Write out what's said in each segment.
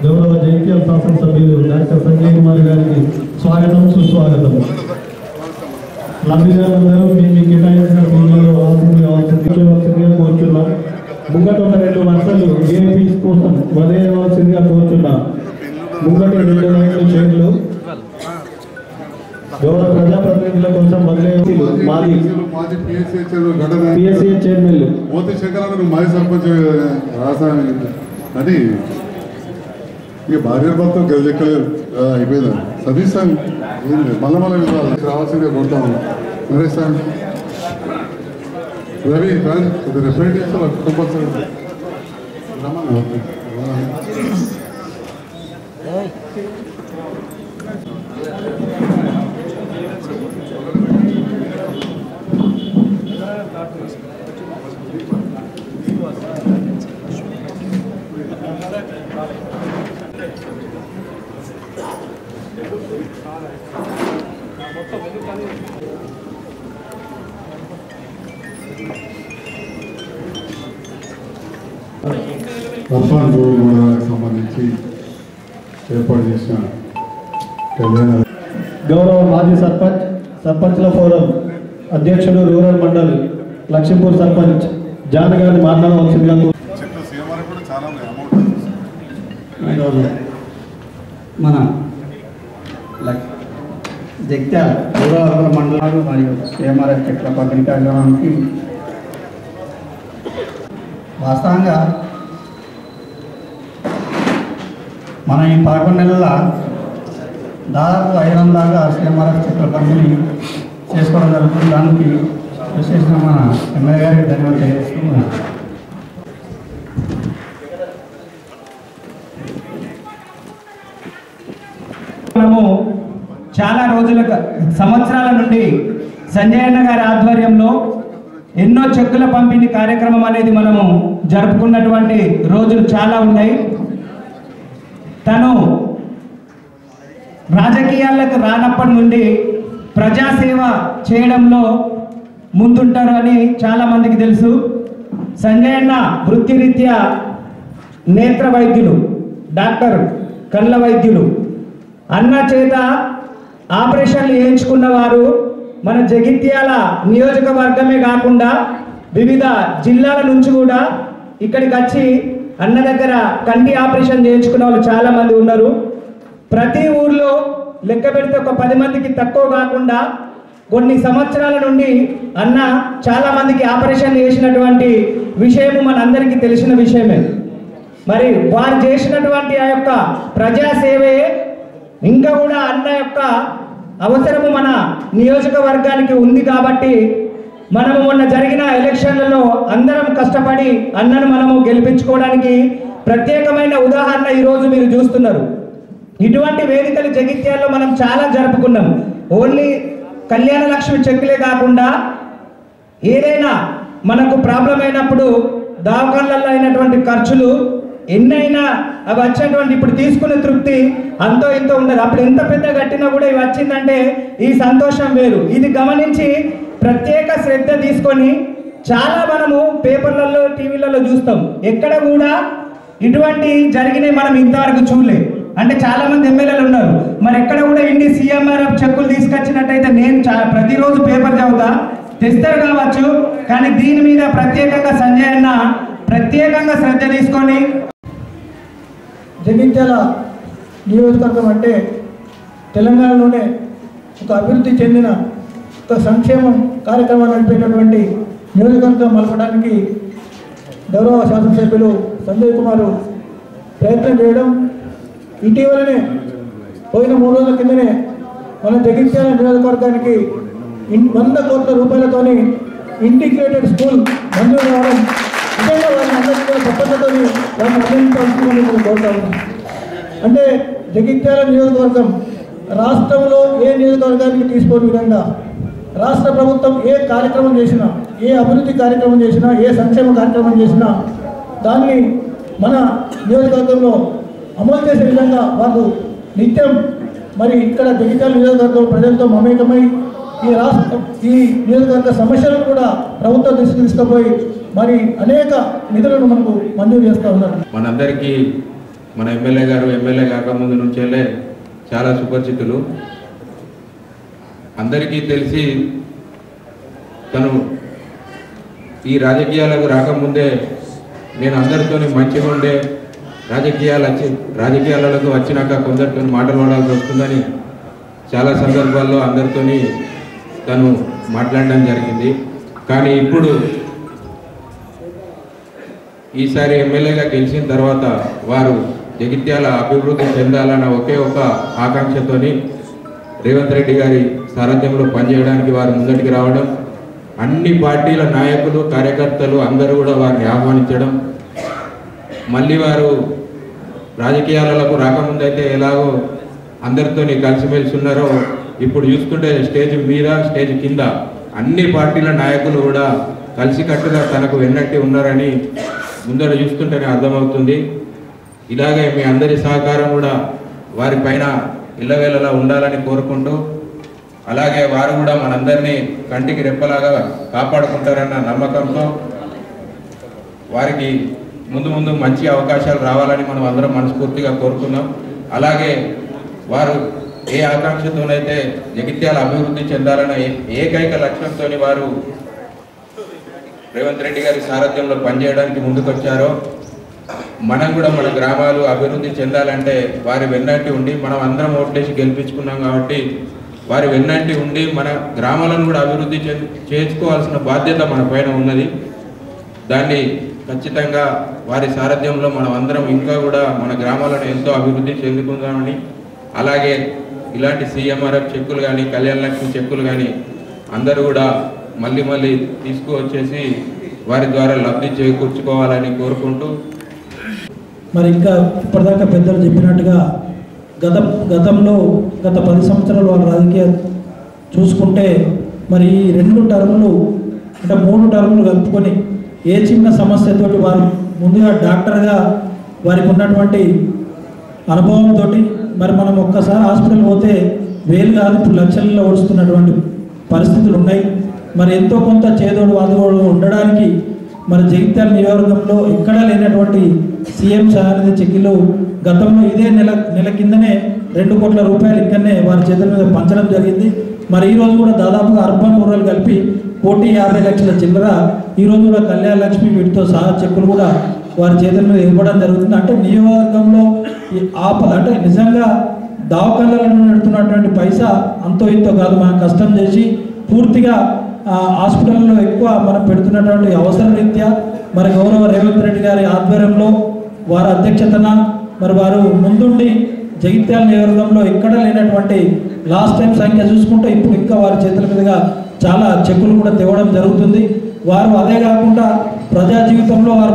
గౌరవ జైత్యాల శాసనసభ్యులు డాక్టర్ సంజయ్ కుమార్ గారికి స్వాగతం సుస్వాగతం. లబ్ధిదారులందరూ మీ కేటాయించిన భూములలో ఆశించవలసిందిగా కోరుచున్నాం. ముంగట ఉన్న 2 వరుసలు ఏపీస్ కోసం వదిలేయవలసిందిగా కోరుచున్నాం. ముంగట 2 లైన్లు చైర్లు గౌరవ ప్రజాప్రతినిధుల కోసం వదిలేసి మాజీ పిఎస్సీ చైర్మన్లు మోతి శంకరాన్ని మాజీ సర్పంచ్ రాసాయని అని ఇక భార్య భర్త గెలెక్కలేదు అయిపోయింది. సతీస్తాను మళ్ళీ రావాల్సిందే కొడతాము. Naresh sir Ravi representatives compulsory వర్షాలు మండలానికి సంబంధించి ఏర్పాటు చేసిన గౌరవ మాజీ సర్పంచ్ల ఫోరం అధ్యక్షుడు రూరల్ మండల్ లక్ష్మీపూర్ సర్పంచ్ జాన్ గారిని మాట్లాడవలసిందిగా మన జగిత్యాల రూరల్ మండలాలు మరియు కేఎంఆర్ఎఫ్ చెట్ల పంపిణీ కార్యక్రమానికి వాస్తవంగా మనం ఈ 11 నెలల దాదాపు 500 దాకా కేఎంఆర్ఎఫ్ చెట్ల పంపిణీ చేసుకోవడం జరుగుతుంది. దానికి విశేషంగా మన ఎమ్మెల్యే గారికి ధన్యవాదాలు తెలియజేస్తున్నాం. మనము చాలా సంవత్సరాల నుండి సంజయ్ అన్న గారి ఆధ్వర్యంలో ఎన్నో చెక్కుల పంపిణీ కార్యక్రమం అనేది మనము జరుపుకున్నటువంటి రోజులు చాలా ఉన్నాయి. తను రాజకీయాలకు రానప్పటి నుండి ప్రజాసేవ చేయడంలో ముందుంటారు అని చాలామందికి తెలుసు. సంజయ్ అన్న వృత్తిరీత్యా నేత్ర వైద్యులు, డాక్టర్ కళ్ళ వైద్యులు. అన్న చేత ఆపరేషన్లు చేయించుకున్న వారు మన జగిత్యాల నియోజకవర్గమే కాకుండా వివిధ జిల్లాల నుంచి కూడా ఇక్కడికి వచ్చి అన్న దగ్గర కంటి ఆపరేషన్ చేయించుకున్న వాళ్ళు చాలామంది ఉన్నారు. ప్రతి ఊర్లో లెక్క పెడితే ఒక 10 మందికి తక్కువ కాకుండా కొన్ని సంవత్సరాల నుండి అన్న చాలామందికి ఆపరేషన్ చేసినటువంటి విషయము మనందరికీ తెలిసిన విషయమే. మరి వారు చేసినటువంటి ఆ యొక్క ప్రజాసేవే ఇంకా కూడా అన్న యొక్క అవసరము మన నియోజకవర్గానికి ఉంది. కాబట్టి మనము మొన్న జరిగిన ఎలక్షన్లలో అందరం కష్టపడి అన్నను మనము గెలిపించుకోవడానికి ప్రత్యేకమైన ఉదాహరణ ఈరోజు మీరు చూస్తున్నారు. ఇటువంటి వేదికలు జగిత్యాల్లో మనం చాలా జరుపుకున్నాం. ఓన్లీ కళ్యాణ లక్ష్మి చెక్కులే కాకుండా ఏదైనా మనకు ప్రాబ్లం అయినప్పుడు దవాఖానలలో అయినటువంటి ఖర్చులు ఎన్నైనా అవి వచ్చేటువంటి ఇప్పుడు తీసుకునే తృప్తి అంతో ఇంతో ఉండదు. అప్పుడు ఎంత పెద్ద కట్టినా కూడా ఇవి వచ్చిందంటే ఈ సంతోషం వేరు. ఇది గమనించి ప్రత్యేక శ్రద్ధ తీసుకొని చాలా మనము పేపర్లలో టీవీలలో చూస్తాం. ఎక్కడ కూడా ఇటువంటి జరిగినాయి మనం ఇంతవరకు చూడలేదు. అంటే చాలా మంది ఎమ్మెల్యేలు ఉన్నారు, మరి ఎక్కడ కూడా ఇన్ని సీఎంఆర్ఎఫ్ చెక్కులు తీసుకొచ్చినట్టయితే నేను ప్రతిరోజు పేపర్ చదువుతా, తెస్తారు కావచ్చు. కానీ దీని మీద ప్రత్యేకంగా సంజయ్ అన్న ప్రత్యేకంగా శ్రద్ధ తీసుకొని జగిత్యాల నియోజకవర్గం అంటే తెలంగాణలోనే ఒక అభివృద్ధి చెందిన ఒక సంక్షేమం కార్యక్రమాలు నడిపేటటువంటి నియోజకవర్గం మలపడానికి గౌరవ శాసనసభ్యులు సంజయ్ కుమార్ ప్రయత్నం చేయడం, ఇటీవలనే పోయిన 3 రోజుల కిందనే మన జగిత్యాల నియోజకవర్గానికి 100 కోట్ల రూపాయలతోని ఇంటిగ్రేటెడ్ స్కూల్ మంజూరు కావడం నిజంగా వారిని అందరికీ కూడా సఫలతతో వారిని అభినందించాల్సిందని నేను కోరుతా ఉన్నాను. అంటే జగిత్యాల నియోజకవర్గం రాష్ట్రంలో ఏ నియోజకవర్గానికి తీసుకోని విధంగా రాష్ట్ర ప్రభుత్వం ఏ కార్యక్రమం చేసినా, ఏ అభివృద్ధి కార్యక్రమం చేసినా, ఏ సంక్షేమ కార్యక్రమం చేసినా దాన్ని మన నియోజకవర్గంలో అమలు చేసే విధంగా వాళ్ళు నిత్యం మరి ఇక్కడ జగిత్యాల నియోజకవర్గం ప్రజలతో మమేకమై ఈ నియోజకవర్గ సమస్యలను కూడా ప్రభుత్వం దృష్టికి తీసుకుపోయి మరి అనేక నిధులను మనకు మంజూరు చేస్తూ ఉన్నారు. మనందరికీ మన ఎమ్మెల్యే గారు ఎమ్మెల్యే కాకముందు నుంచెల్లే చాలా సుపరిచితులు. అందరికీ తెలిసి తను ఈ రాజకీయాలకు రాకముందే నేను అందరితో మంచిగా ఉండే రాజకీయాలకు వచ్చినాక కొందరితో మాటలు పడాల్సి వస్తుందని చాలా సందర్భాల్లో అందరితో తను మాట్లాడడం జరిగింది. కానీ ఇప్పుడు ఈసారి ఎమ్మెల్యేగా గెలిచిన తర్వాత వారు జగిత్యాల అభివృద్ధి చెందాలన్న ఒకే ఒక ఆకాంక్షతోని రేవంత్ రెడ్డి గారి సారథ్యంలో పనిచేయడానికి వారు ముందటికి రావడం, అన్ని పార్టీల నాయకులు కార్యకర్తలు అందరూ కూడా వారిని ఆహ్వానించడం, మళ్ళీ వారు రాజకీయాలకు రాకముందైతే ఎలాగో అందరితో కలిసిమెలిసి ఉన్నారో ఇప్పుడు చూస్తుంటే స్టేజ్ మీద స్టేజ్ కింద అన్ని పార్టీల నాయకులు కూడా కలిసికట్టుగా తనకు వెన్నట్టి ఉన్నారని ముందర చూస్తుంటేనే అర్థమవుతుంది. ఇలాగే మీ అందరి సహకారం కూడా వారిపైన ఇళ్ళవేళలా ఉండాలని కోరుకుంటూ, అలాగే వారు కూడా మనందరినీ కంటికి రెప్పలాగా కాపాడుకుంటారన్న నమ్మకంతో వారికి ముందు ముందు మంచి అవకాశాలు రావాలని మనం అందరం మనస్ఫూర్తిగా కోరుకుందాం. అలాగే వారు ఏ ఆకాంక్షతోనైతే జగిత్యాల అభివృద్ధి చెందాలన్న ఏకైక లక్ష్యంతో వారు రేవంత్ రెడ్డి గారి సారథ్యంలో పనిచేయడానికి ముందుకొచ్చారో, మనం కూడా మన గ్రామాలు అభివృద్ధి చెందాలంటే వారి వెన్నంటి ఉండి, మనం అందరం ఓట్లేసి గెలిపించుకున్నాం కాబట్టి వారి వెన్నంటి ఉండి మన గ్రామాలను కూడా అభివృద్ధి చేసుకోవాల్సిన బాధ్యత మన పైన ఉన్నది. దాన్ని ఖచ్చితంగా వారి సారథ్యంలో మనం అందరం ఇంకా కూడా మన గ్రామాలను ఎంతో అభివృద్ధి చెందుకుందామని, అలాగే ఇలాంటి సీఎంఆర్ఎఫ్ చెక్కులు కానీ కళ్యాణ లక్ష్మి చెక్కులు కానీ అందరూ కూడా మళ్ళీ తీసుకువచ్చేసి వారి ద్వారా లబ్ధి చేకూర్చుకోవాలని కోరుకుంటూ, మరి ఇంకా ఇప్పటిదాకా పెద్దలు చెప్పినట్టుగా గతంలో గత 10 సంవత్సరాలు వాళ్ళ రాజకీయ చూసుకుంటే మరి ఈ 2 టర్ములు అంటే 3 టర్ములు కలుపుకొని ఏ చిన్న సమస్యతోటి వారు ముందుగా డాక్టర్గా వారికి ఉన్నటువంటి అనుభవంతో మరి మనం ఒక్కసారి హాస్పిటల్ పోతే వేలు కాదు ఇప్పుడు లక్షల్లో ఓడుస్తున్నటువంటి పరిస్థితులు ఉన్నాయి. మరి ఎంతో కొంత చేదోడు వాదోడు ఉండడానికి మరి జగిత్యాల నియోజకవర్గంలో ఎక్కడా లేనటువంటి సీఎం సహాయనిధి చెక్కులు గతంలో ఇదే నెల కిందనే 2 కోట్ల రూపాయలు ఇక్కడనే వారి చేతుల మీద పంచడం జరిగింది. మరి ఈరోజు కూడా దాదాపుగా అర్బన్ రూరల్ కలిపి 1,50 లక్షల చిల్లర ఈరోజు కూడా కళ్యాణ లక్ష్మి వీటితో సహా చెక్కులు కూడా వారి చేతుల మీద ఇవ్వడం జరుగుతుంది. అంటే నియోజకవర్గంలో అంటే నిజంగా దవాఖానాలను పెడుతున్నటువంటి పైసా అంతో ఇంతో కాదు, మనం కష్టం చేసి పూర్తిగా హాస్పిటల్లో ఎక్కువ మనం పెడుతున్నటువంటి అవసర రీత్యా మరి గౌరవ రేవంత్ రెడ్డి గారి ఆధ్వర్యంలో వారి అధ్యక్షతన మరి వారు ముందుండి జగిత్యాల నియోజకవర్గంలో ఎక్కడ లేనటువంటి లాస్ట్ టైం సంఖ్య చూసుకుంటే ఇప్పుడు ఇంకా వారి చేతుల మీదుగా చాలా చెక్కులు కూడా తేవడం జరుగుతుంది. వారు అదే కాకుండా ప్రజా జీవితంలో వారు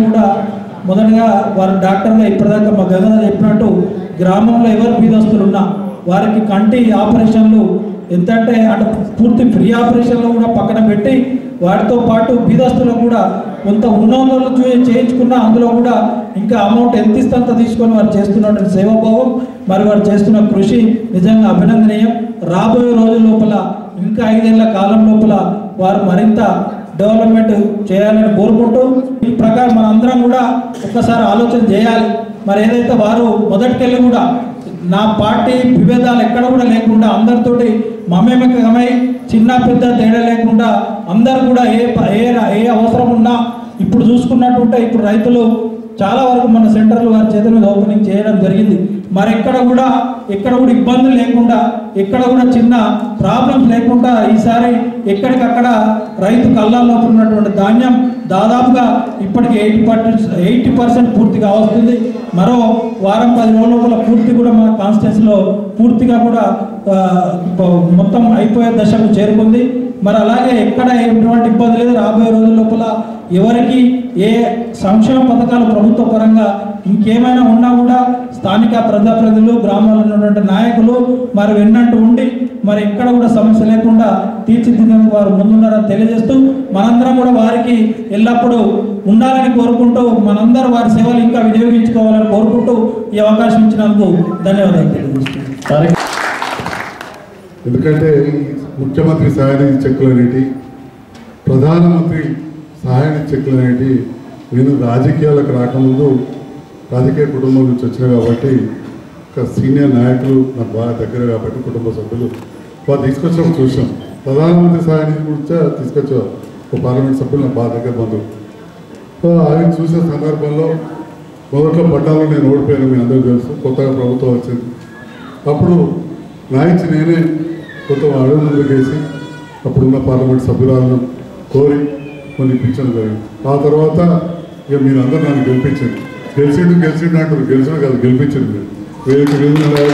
మొదటగా వారు డాక్టర్గా ఇప్పటిదాకా మా గంగాధర్ చెప్పినట్టు గ్రామంలో ఎవరు బీదస్తులు ఉన్నా వారికి కంటి ఆపరేషన్లు ఎంత అంటే పూర్తి ఫ్రీ ఆపరేషన్లు కూడా పక్కన పెట్టి వాటితో పాటు బీదస్తులకు కూడా కొంత ఉన్నోళ్ళు చేయించుకున్న అందులో కూడా ఇంకా అమౌంట్ ఎంత ఇస్తంత తీసుకొని వారు చేస్తున్నటువంటి సేవాభావం మరి వారు చేస్తున్న కృషి నిజంగా అభినందనీయం. రాబోయే రోజుల లోపల ఇంకా 5 ఏళ్ల కాలం లోపల వారు మరింత డెవలప్మెంట్ చేయాలని కోరుకుంటూ ఈ ప్రకారం మనందరం కూడా ఒక్కసారి ఆలోచన చేయాలి. మరి ఏదైతే వారు మొదటికెళ్ళి కూడా నా పార్టీ విభేదాలు ఎక్కడ కూడా లేకుండా అందరితోటి మమేకమై చిన్న పెద్ద తేడా లేకుండా అందరు కూడా ఏ అవసరం ఉన్నా ఇప్పుడు చూసుకున్నట్టుంటే ఇప్పుడు రైతులు చాలా వరకు మన సెంటర్లు వారి చేతుల మీద ఓపెనింగ్ చేయడం జరిగింది. మరి ఎక్కడ కూడా ఇబ్బందులు లేకుండా ఎక్కడ కూడా చిన్న ప్రాబ్లమ్స్ లేకుండా ఈసారి ఎక్కడికక్కడ రైతు కళ్ళల్లో ఉన్నటువంటి ధాన్యం దాదాపుగా ఇప్పటికి 80% పూర్తిగా వస్తుంది. మరో వారం 10 రోజుల లోపల పూర్తి కూడా మన కాన్స్టిట్యూన్సీలో పూర్తిగా కూడా మొత్తం అయిపోయే దశకు చేరుకుంది. మరి అలాగే ఎక్కడ ఎటువంటి ఇబ్బంది లేదు. రాబోయే రోజుల లోపల ఎవరికి ఏ సంక్షేమ పథకాలు ప్రభుత్వ పరంగా ఇంకేమైనా ఉన్నా కూడా స్థానిక ప్రజాప్రతినిధులు గ్రామాల్లో ఉన్నటువంటి నాయకులు మరి వెన్నంటూ ఉండి మరి ఎక్కడ కూడా సమస్య లేకుండా తీర్చిదిద్దేందుకు వారు ముందున్నారని తెలియజేస్తూ మనందరం కూడా వారికి ఎల్లప్పుడూ ఉండాలని కోరుకుంటూ మనందరూ వారి సేవలు ఇంకా వినియోగించుకోవాలని కోరుకుంటూ ఈ అవకాశం ఇచ్చినందుకు ధన్యవాదాలు తెలియజేస్తున్నాను. ఎందుకంటే ముఖ్యమంత్రి సహాయనిధి చెక్కులు అనేటి ప్రధానమంత్రి సహాయనిధి చెక్కులు అనేటి నేను రాజకీయాలకు రాకముందు రాజకీయ కుటుంబం నుంచి వచ్చిన కాబట్టి ఒక సీనియర్ నాయకులు నాకు బాగా దగ్గర కాబట్టి కుటుంబ సభ్యులు వాళ్ళు తీసుకొచ్చినప్పుడు చూసాం. ప్రధానమంత్రి సహాయ నిధి గురించి తీసుకొచ్చేవారు. ఒక పార్లమెంట్ సభ్యులు నాకు బాగా దగ్గర బంధువు. సో అవి చూసే సందర్భంలో మొదట్లో పట్టాలో నేను ఓడిపోయాను, మీ అందరూ తెలుసు. కొత్తగా ప్రభుత్వం వచ్చింది. అప్పుడు నా ఇచ్చి నేనే కొత్త అడుగు ముందుకు వేసి అప్పుడున్న పార్లమెంట్ సభ్యురాలను కోరి కొన్ని ఇప్పించడం జరిగింది. ఆ తర్వాత ఇక మీరందరూ నన్ను గెలిపించండి. గెలిచిండు అంటారు, గెలిచిన కాదు గెలిపించండి. వేదిక మీరు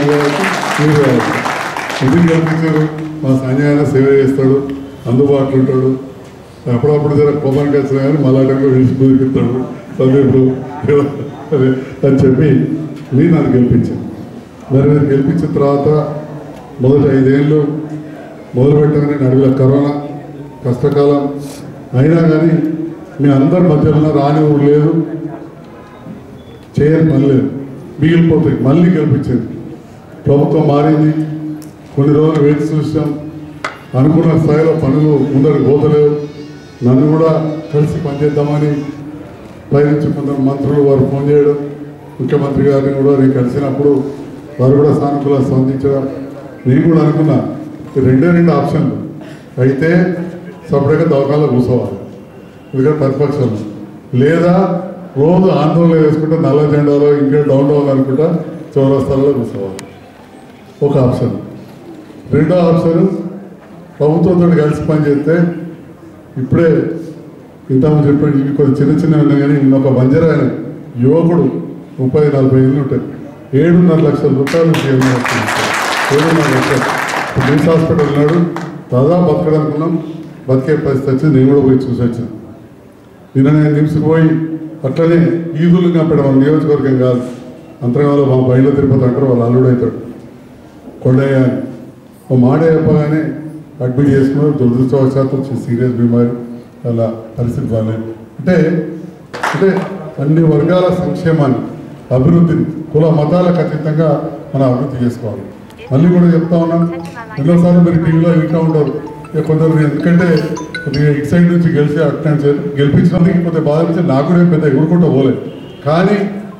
ఎందుకు గెలిపించారు? మా సంజయ్ సేవ చేస్తాడు, అందుబాటులో ఉంటాడు, అప్పుడప్పుడు జర కోపానికి వచ్చినా కానీ మళ్ళీ విడిచి కుదిరిస్తాడు చదివేప్పుడు అని చెప్పి మీరు నన్ను గెలిపించాను. మరి నేను గెలిపించిన తర్వాత మొదటి 5 ఏళ్ళు మొదలుపెట్టగానే నడువుల కరోనా కష్టకాలం అయినా కానీ మీ అందరి మధ్యలో రాని ఊరు లేదు, చేయని పని లేదు, మిగిలిపోతాయి. మళ్ళీ గెలిపించింది. ప్రభుత్వం మారింది. కొన్ని రోజులు వేచి చూసాం. అనుకున్న స్థాయిలో పనులు ముందరికి పోతలేవు. నన్ను కూడా కలిసి పనిచేద్దామని పైనుంచి కొందరు మంత్రులు వారు ఫోన్ చేయడం, ముఖ్యమంత్రి గారిని కూడా నేను కలిసినప్పుడు వారు కూడా సానుకూల స్పందించడం. నేను కూడా అనుకున్నా రెండు ఆప్షన్లు అయితే సపరేట్గా దవాఖానలో కూర్చోవాలి, ఎందుకంటే ప్రతిపక్షం, లేదా రోజు ఆందోళన వేసుకుంటే నల్ల జెండాలో ఇంకా డౌన్ అనుకుంటా చౌరస్తాలలో కూర్చోవాలి. ఒక ఆప్షన్. రెండో ఆప్షన్ ప్రభుత్వంతో కలిసి పనిచేస్తే ఇప్పుడే ఇంతకుముందు చెప్పండి, ఇవి కొంచెం చిన్న ఉన్నాయి కానీ ఒక బంజరా ఆయన యువకుడు 30-40 ఏళ్ళు ఉంటాయి, 7.5 లక్షల రూపాయలు 7.5 లక్షలు నిమ్స్ హాస్పిటల్ ఉన్నాడు. దాదాపు బతకడనుకున్నాం, బతికే పరిస్థితి వచ్చింది. నేను కూడా పోయి చూసి వచ్చాను. నిన్న నేను నిమ్స్కి పోయి అట్లనే ఈదులు కప్పాడు. మన నియోజకవర్గం కాదు, అంతర్గాలో మా బయలు తిరుపతి అంటారు, వాళ్ళు అల్లుడు అవుతాడు కొండయ్య అని. ఒక మాట చెప్పగానే అడ్మిట్ చేసుకున్నారు. దురదృష్టవశాత్తు సీరియస్ బీమారి, అలా పరిస్థితి బాగాలేదు. అంటే అన్ని వర్గాల సంక్షేమాన్ని, అభివృద్ధిని, కుల మతాలకు అతీతంగా మనం అభివృద్ధి చేసుకోవాలి. మళ్ళీ కూడా చెప్తా ఉన్నాం, ఎన్నోసార్లు మీరు టీవీలో వింటూ ఉంటారు. కొందరు ఎందుకంటే కొద్దిగా ఇటు సైడ్ నుంచి గెలిచి అటెండ్ గెలిపించినందుకు కొద్దిగా బాధ అనిపించి నాకు కూడా పెద్ద ఎగురుకుంటూ పోలేదు. కానీ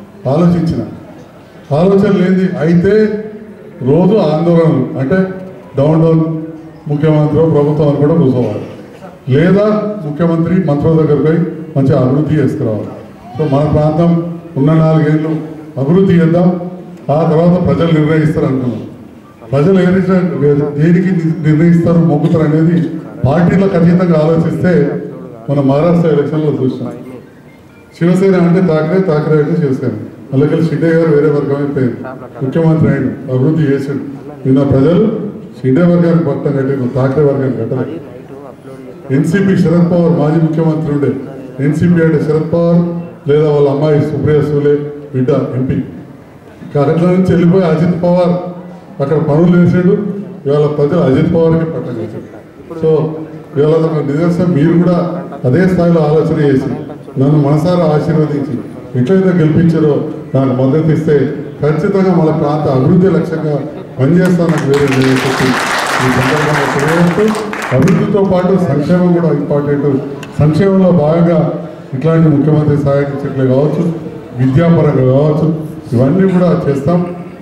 ఆలోచన లేనిది అయితే రోజు ఆందోళనలు, అంటే డౌన్ ముఖ్యమంత్రి ప్రభుత్వం అని కూడా కూర్చోవాలి, లేదా ముఖ్యమంత్రి మంత్రుల దగ్గరికి పోయి మంచిగా అభివృద్ధి చేసుకురావాలి. సో మన ప్రాంతం ఉన్న 4 ఏళ్ళు అభివృద్ధి చేద్దాం, ఆ తర్వాత ప్రజలు నిర్ణయిస్తారు అనుకున్నాం. ప్రజలు దేనికి నిర్ణయిస్తారు, మొగ్గుతారు అనేది పార్టీలకు అతీతంగా ఆలోచిస్తే మన మహారాష్ట్ర ఎలక్షన్లో చూస్తాం. శివసేన అంటే ఠాకరే అంటే శివసేన, అలాగే షిండే గారు వేరే వర్గం అయిపోయింది, ముఖ్యమంత్రి అయ్యాడు, అభివృద్ధి చేశాడు. నిన్న ప్రజలు షిండే వర్గానికి పట్టం కట్టారు, ఠాకరే వర్గానికి కట్టలేదు. ఎన్సీపీ శరద్ పవార్ మాజీ ముఖ్యమంత్రి ఉండే, ఎన్సీపీ అంటే శరద్ పవార్ లేదా వాళ్ళ అమ్మాయి సుప్రియ సూలే బిడ్డ ఎంపీ. అట్లా నుంచి వెళ్ళిపోయి అజిత్ పవార్ అక్కడ పనులు వేసాడు. ఇవాళ ప్రజలు అజిత్ పవార్కి పట్టం చేశాడు. సో ఇవాళ నిదర్శనం మీరు కూడా అదే స్థాయిలో ఆలోచన చేసి నన్ను మనసారా ఆశీర్వదించి ఎట్లయితే గెలిపించారో నాకు మద్దతు ఇస్తే ఖచ్చితంగా మన ప్రాంత అభివృద్ధి లక్ష్యంగా పనిచేస్తానని వేరే చెప్పి ఈ సందర్భంగా తెలియజేస్తూ, అభివృద్ధితో పాటు సంక్షేమం కూడా ఇంపార్టెంట్. సంక్షేమంలో భాగంగా ఇట్లాంటి ముఖ్యమంత్రి సహాయ చెట్లు కావచ్చు, విద్యాపరంగా కావచ్చు, ఇవన్నీ కూడా చేస్తాం.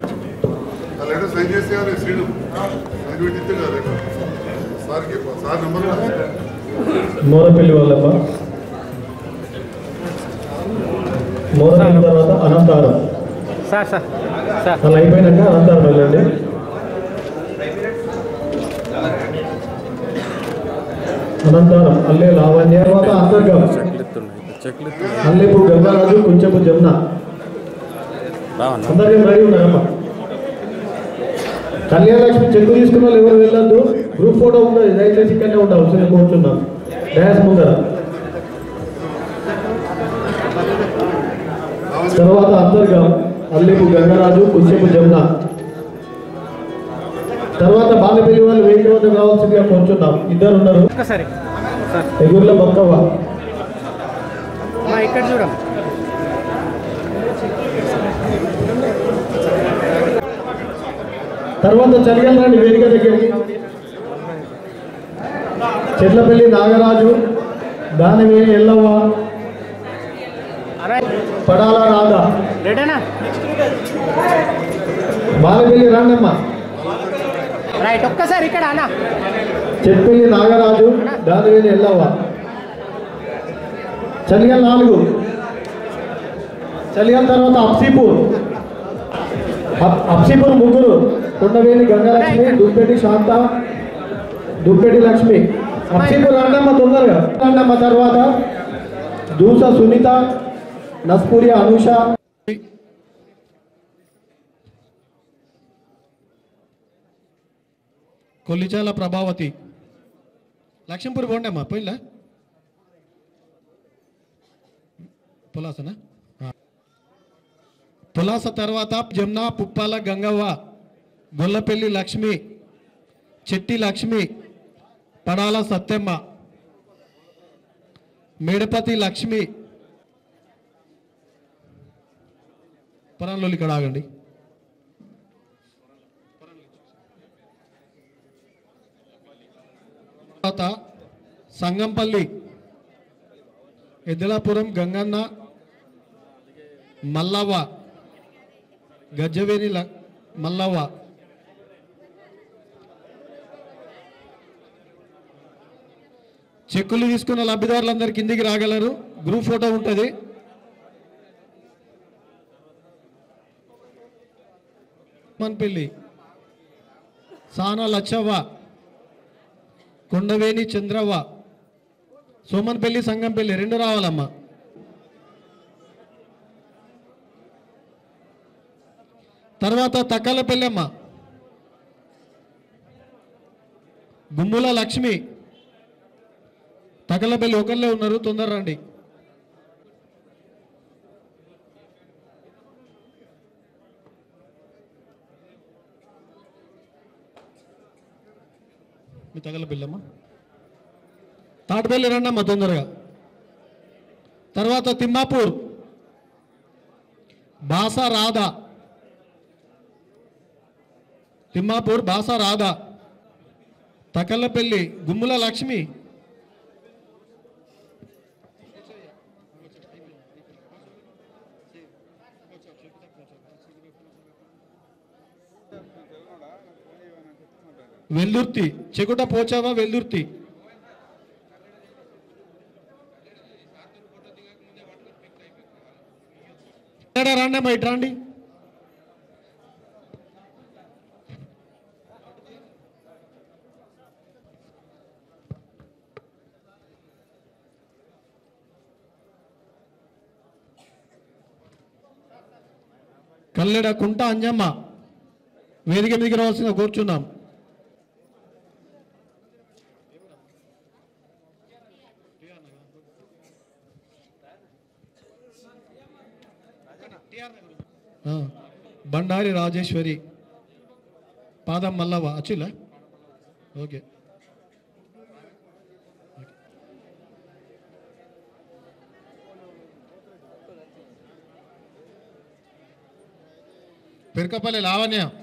మోరపల్లి వాళ్ళప్ప, మోరపల్లి తర్వాత అనంతారం అలా అయిపోయినాక అనంతారం వెళ్ళండి. అనంతారం అల్లే లావణ్య, తర్వాత అంతర్గం అల్లేపు గంగారాజు, కొంచెపు జమున. అందరికీ రెడీ ఉన్నారమ్మా. కళ్యాణలక్ష్మి చెక్కు తీసుకున్న వాళ్ళు ఎవరు వెళ్ళొద్దు, గ్రూప్ ఫోటో ఉండదు, దయచేసి ఇక్కడనే ఉంటాం. సరే కూర్చున్నాం డ్యాన్స్ ముందర. తర్వాత అంతర్గం అల్లేపు గంగరాజు, కొంచెపు జమున. తర్వాత బాలపల్లి వాళ్ళు వేదిక వద్ద కావాల్సిందిగా కూర్చున్నాం. 2 ఉన్నారు. ఎగుర్ల బక్కవ్వ, ఇక్కడ చూడం. తర్వాత చలిగలరాని వేదిక దగ్గరికి. చెట్లపల్లి నాగరాజు, దానివేణి ఎల్లవ్వ, పడాల రాధా రెడీనా బాలపల్లి రంగమ్మ రైట్ ఒక్కసారి ఇక్కడ అన్న చెట్పల్లి నాగరాజు దానివేలి ఎల్లవ్వ చలిగల్ 4 చలిగల్ తర్వాత అప్సీపూర్ 3 కొండవేలి గంగలక్ష్మి దుప్పెటి శాంత దుప్పెటి లక్ష్మి అప్సీపూర్ రంగమ్మ తొందరగా రంగమ్మ తర్వాత దూస సునీత నస్పూరి అనూష కొల్లిచాల ప్రభావతి లక్ష్మీపూర్ పోండి అమ్మా పోయిలా పులాసనా పులాస తర్వాత జమున పుప్పాల గంగవ్వ గొల్లపల్లి లక్ష్మి చెట్టి లక్ష్మి పడాల సత్యమ్మ మేడపతి లక్ష్మి పొరంలో ఇక్కడ ఆగండి తర్వాత సంగంపల్లి ఎద్దలాపురం గంగన్న మల్లవ్వ గజ్జవేని మల్లవ్వ చెక్కులు తీసుకున్న లబ్ధిదారులందరూ కిందికి రాగలరు గ్రూప్ ఫోటో ఉంటుంది మన్పల్లి సానా లచ్చవ్వ కొండవేని చంద్రవ్వ సోమన్పల్లి సంగంపల్లి 2 రావాలమ్మా తర్వాత తక్కలపల్లి అమ్మ గుమ్ముల లక్ష్మి తక్కలపల్లి ఒకళ్ళే ఉన్నారు తొందర రండి మీ తగలపల్లి తాటిపల్లి రండి అమ్మ తొందరగా తర్వాత తిమ్మాపూర్ బాసా రాధా తిమ్మాపూర్ బాసా రాధా తకల్లపల్లి గుమ్ముల లక్ష్మి వెల్దుర్తి చెకుట పోచావా వెల్దుర్తి రండి అమ్మా ఇటు రండి కల్లెడ కుంట అంజమ్మ వేదిక మీదకి రావాల్సిందిగా కూర్చున్నాం బండారి రాజేశ్వరి పాదం మల్లవ్వ అచ్చులా ఓకే పెరకపల్లి లావణ్య